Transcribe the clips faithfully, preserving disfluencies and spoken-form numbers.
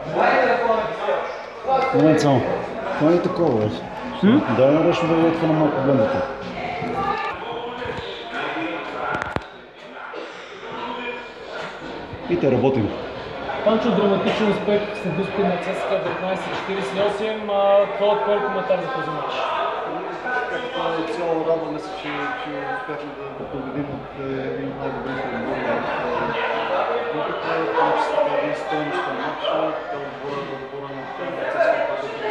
Момент само. Това не е такова вече. Дай на ръчно да видя това на малко гледате. И те работим. Панчо, драматичен успех след успех на ЦСКА деветнайсет четирийсет и осем. Това е първи коментар за този мач. Като цяло радваме се, че успяхме да победим от един от най-добрите отбори в групата. Количеството е един стойностен мач. Отбора на отбора на ЦСКА, който е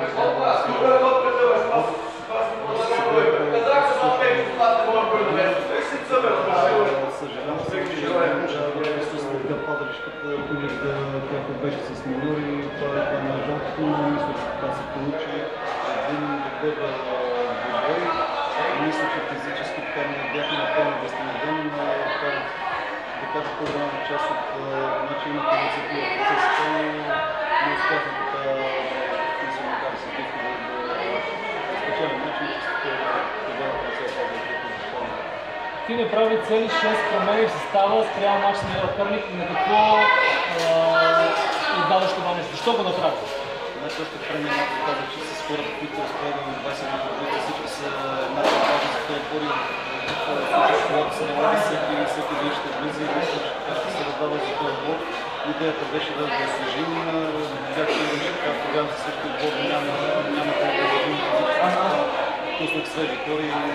която беше с миньори, това е на жълтото, но мисля, че така се получи един добър бой. Мисля, че физически така не бяхме напълно възстановени, но да кажа по-голяма част от начина имахме инициатива в процесите, но не успяхме така да се накара се тихо да спечелим начин, че тогава не се оказва като защитаване. Ти направи цели шест промени в състава спрямо мач с Мира Перник. На какво отдаваш това нещо? Защо го направи? Значи още преди малко казах, че с хората, които разполагаме от двайсет години, всички са еднакво важни за този отбор. Когато се налага всеки всеки ден ще влиза и мисля, че така ще се раздава за този отбор. Идеята беше да го освежим. Бяхте имаше така програма за всички отбор, няма как да вървим физически. Пуснах свежи хора и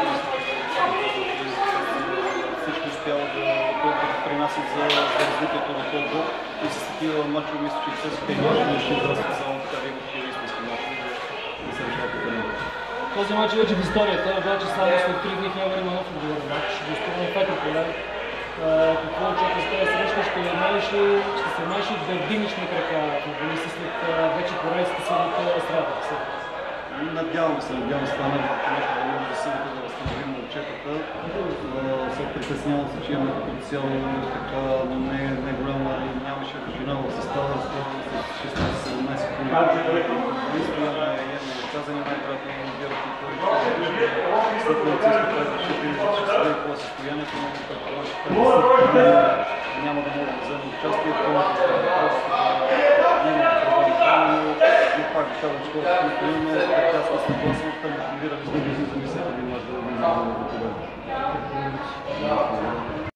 всички успява да принасят за развитието на този отбор. И с такива мачове мисля, че ЦСКА и може да ще израства само така да имат такива истински мачове да се решава по време. Този мач е вече в историята, обаче само след три дни няма има нов отговорен мач. Гостуваме в Петро поле. Какво очакваш с тази среща? Ще намериш ли, ще се намериш ли да вдигнеш на крака футболисти след вече поредицата следната сряда? Надявам се, надявам се това нещо да може да силите да възстановим отчетата. Се притеснявам се, че имаме като цяло така, но не е голяма, нямаше дължина в състава с шестнайсет-седемнайсет хиляди. Имаме отказани най-вероятно на вярата и хората. След това цялото казваше, че се даде какво е състоянието, но предполагам, че няма да може да вземе участие. Пак ще казвам, че хората, които имаме, така сме съгласни, да мотивираме с други за мисълта ви може да бъде.